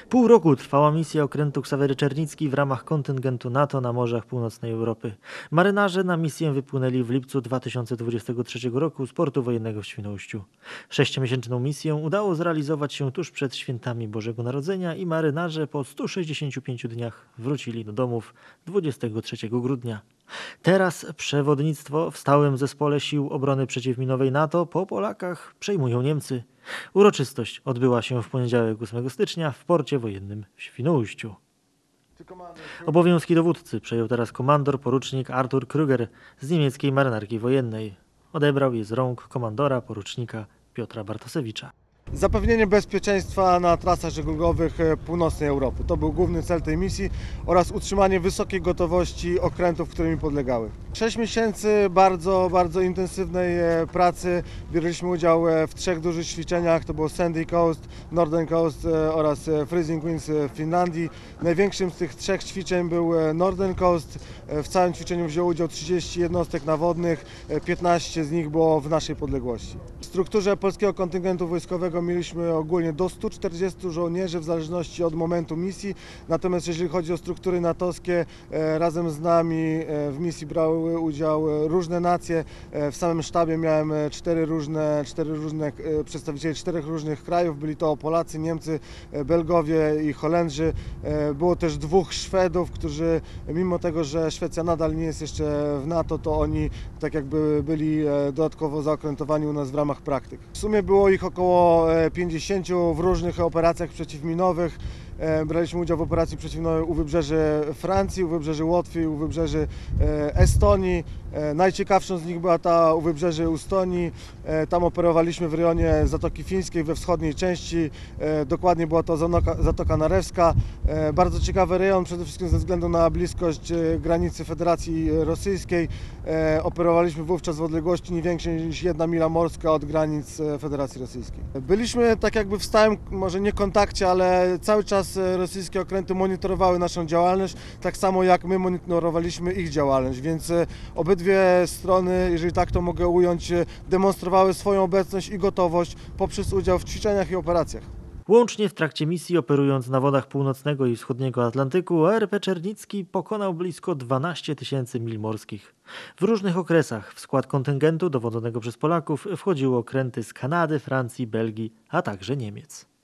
Pół roku trwała misja okrętu Ksawery Czernicki w ramach kontyngentu NATO na morzach północnej Europy. Marynarze na misję wypłynęli w lipcu 2023 roku z portu wojennego w Świnoujściu. 6-miesięczną misję udało zrealizować się tuż przed świętami Bożego Narodzenia i marynarze po 165 dniach wrócili do domów 23 grudnia. Teraz przewodnictwo w stałym zespole sił obrony przeciwminowej NATO po Polakach przejmują Niemcy. Uroczystość odbyła się w poniedziałek 8 stycznia w porcie wojennym w Świnoujściu. Obowiązki dowódcy przejął teraz komandor porucznik Artur Krüger z niemieckiej marynarki wojennej. Odebrał je z rąk komandora porucznika Piotra Bartosewicza. Zapewnienie bezpieczeństwa na trasach żeglugowych północnej Europy. To był główny cel tej misji oraz utrzymanie wysokiej gotowości okrętów, które mi podlegały. 6 miesięcy bardzo intensywnej pracy. Bierzeliśmy udział w 3 dużych ćwiczeniach. To było Sandy Coast, Northern Coast oraz Freezing Winds w Finlandii. Największym z tych 3 ćwiczeń był Northern Coast. W całym ćwiczeniu wzięło udział 30 jednostek nawodnych, 15 z nich było w naszej podległości. W strukturze polskiego kontyngentu wojskowego mieliśmy ogólnie do 140 żołnierzy w zależności od momentu misji, natomiast jeżeli chodzi o struktury natowskie, razem z nami w misji brały udział różne nacje. W samym sztabie miałem 4 różne przedstawicieli 4 różnych krajów, byli to Polacy, Niemcy, Belgowie i Holendrzy. Było też 2 Szwedów, którzy mimo tego, że Szwecja nadal nie jest jeszcze w NATO, to oni tak jakby byli dodatkowo zaokrętowani u nas w ramach praktyk. W sumie było ich około 50 w różnych operacjach przeciwminowych. Braliśmy udział w operacji przeciwminowej u wybrzeży Francji, u wybrzeży Łotwy, u wybrzeży Estonii. Najciekawszą z nich była ta u wybrzeży Estonii. Tam operowaliśmy w rejonie Zatoki Fińskiej we wschodniej części. Dokładnie była to Zatoka Narewska. Bardzo ciekawy rejon, przede wszystkim ze względu na bliskość granicy Federacji Rosyjskiej. Operowaliśmy wówczas w odległości nie większej niż 1 mila morska od granic Federacji Rosyjskiej. Byliśmy tak jakby w stałym, może nie kontakcie, ale cały czas rosyjskie okręty monitorowały naszą działalność, tak samo jak my monitorowaliśmy ich działalność, więc obydwie strony, jeżeli tak to mogę ująć, demonstrowały swoją obecność i gotowość poprzez udział w ćwiczeniach i operacjach. Łącznie w trakcie misji operując na wodach północnego i wschodniego Atlantyku, ORP Czernicki pokonał blisko 12 000 mil morskich. W różnych okresach w skład kontyngentu dowodzonego przez Polaków wchodziły okręty z Kanady, Francji, Belgii, a także Niemiec.